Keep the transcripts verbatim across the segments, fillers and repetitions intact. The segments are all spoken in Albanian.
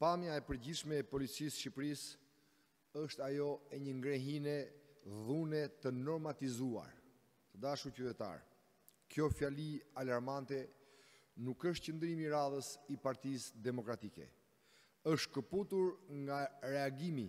Pamja e përgjithshme e policisë Shqipërisë është ajo e një ngrehine dhune të normatizuar. Të dashur qytetar, kjo fjali alarmante nuk është qëndrimi i radhës i Partisë Demokratike. Është këputur nga reagimi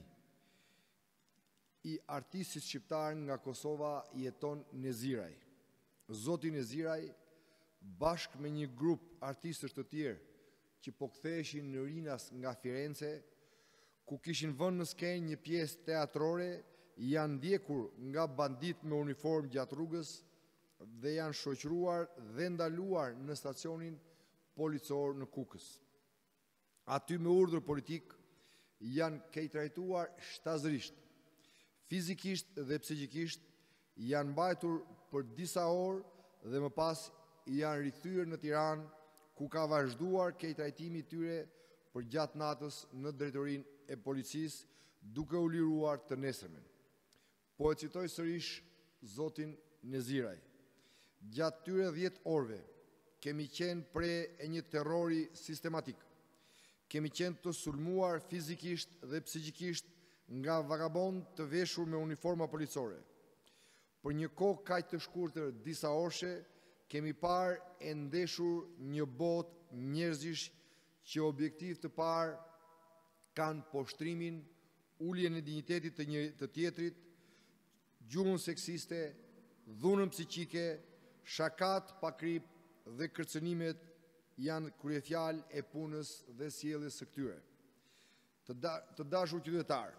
i artistit shqiptar nga Kosova jeton Neziraj. Zoti Neziraj, bashkë me një grup artistësh të tjerë që po ktheheshin në Rinas nga Firenze, ku kishin vënë në skenë një pjesë teatrore, janë ndjekur nga bandit me uniformë gjatë rrugës dhe janë shoqëruar dhe ndaluar në stacionin policor në Kukës. Aty me urdhër politik janë keqtrajtuar shtazërisht, fizikisht dhe psikikisht, janë mbajtur për disa orë dhe më pas janë rikthyer në Tiranë, ku ka vazhduar keqtrajtimi i tyre për gjatë natës në drejtorinë e policisë, duke u liruar të nesërmen. Po e citoj sërish zotin Neziraj. Gjatë tyre dhjetë orëve kemi qenë pre e një terrori sistematik. Kemi qenë të sulmuar fizikisht dhe psikikisht nga vagabond të veshur me uniforma policore. Për një kohë kaq të shkurtër disa orëshe, kemi parë e ndeshur një botë njerëzish që objektiv të parë kanë poshtrimin, uljen e dinjitetit të një të tjetrit, gjuhën seksiste, dhunën psiqike, shakat pa krip dhe kërcënimet janë kryefjalë e punës dhe sjelljes së këtyre. Të, da, të dashur qytetar,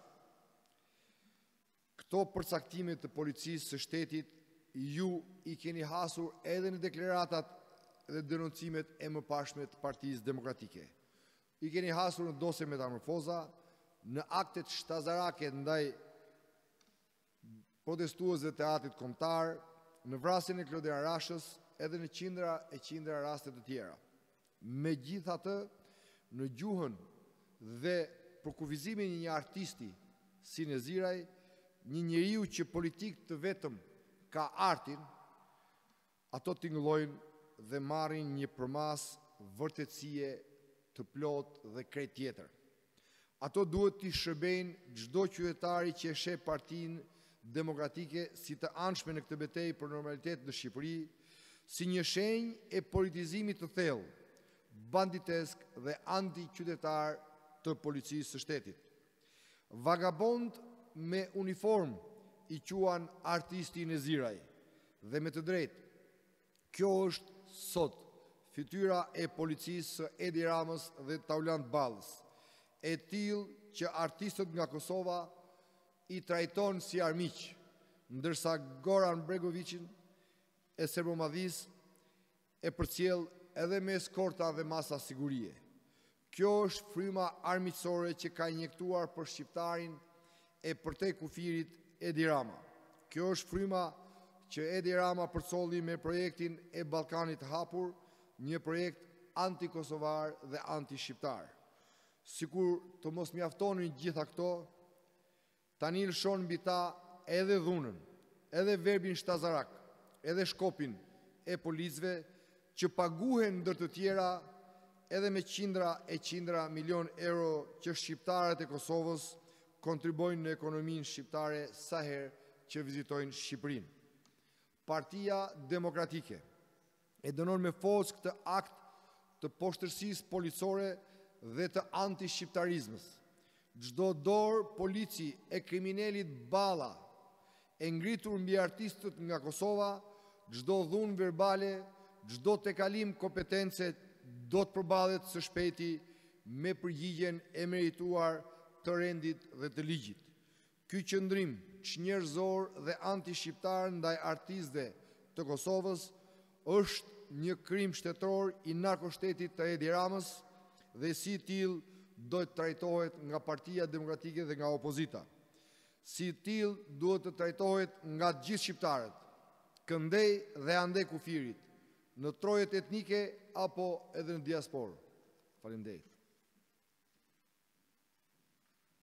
këto përcaktime të policisë së shtetit ju i keni hasur edhe në deklaratat dhe denoncimet e mëparshme të Partisë Demokratike. I keni hasur në dosje metamorfoza, në aktet shtazarake ndaj protestuesve të teatrit kombëtar, në vrasjen e Klodian Rashës, edhe në qindra e qindra raste të tjera. Megjithatë, në gjuhën dhe për kufizimin e një artisti si Neziraj, një njeriu që politik të vetëm ka artin, ato tingëllojnë dhe marrin një përmas vërtetësie të plot dhe krejt tjetër. Ato duhet t'i shërbejnë çdo qytetari që e sheh Partinë Demokratike si të anshme në këtë betejë për normalitet në Shqipëri, si një shenjë e politizimit të thellë, banditesk dhe anti-qytetar të policisë së shtetit. Vagabond me uniformë i quan artisti Neziraj, dhe me të drejtë, kjo është sot fytyra e policisë së Edi Ramës dhe Taulant Ballës, e tillë që artistët nga Kosova i trajton si armiq, ndërsa Goran Bregovićin e Serbomadhis e përcjell edhe me eskorta dhe masa sigurie. Kjo është fryma armiqësore që ka injektuar për shqiptarin e përtej kufirit Edi Rama. Kjo është fryma që Edi Rama përcolli me projektin e Ballkanit të hapur, një projekt anti-kosovar dhe anti-shqiptar. Sikur të mos mjaftonin gjitha këto, tani lëshon mbi ta edhe dhunën, edhe verbin shtazarak, edhe shkopin e policëve që paguhen ndër të tjera edhe me qindra e qindra milion euro që shqiptarët e Kosovës kontribojnë në ekonominë shqiptare sa herë që vizitojnë Shqipërinë. Partia Demokratike e dënon me forcë këtë akt të poshtërsisë policore dhe të anti-shqiptarizmës. Çdo dorë polici e kriminalit Balla e ngritur mbi artistët nga Kosova, çdo dhunë verbale, çdo tekalim kompetence do të përballet së shpejti me përgjigjen e merituar të rendit dhe të ligjit. Ky qëndrim çnjerëzor dhe anti-shqiptar ndaj artistëve të Kosovës është një krim shtetëror i narkoshtetit të Edi Ramës dhe si i tillë do të trajtohet nga Partia Demokratike dhe nga opozita. Si i tillë duhet të trajtohet nga të gjithë shqiptarët, këndej dhe andej kufirit, në trojet etnike apo edhe në diasporë. Faleminderit.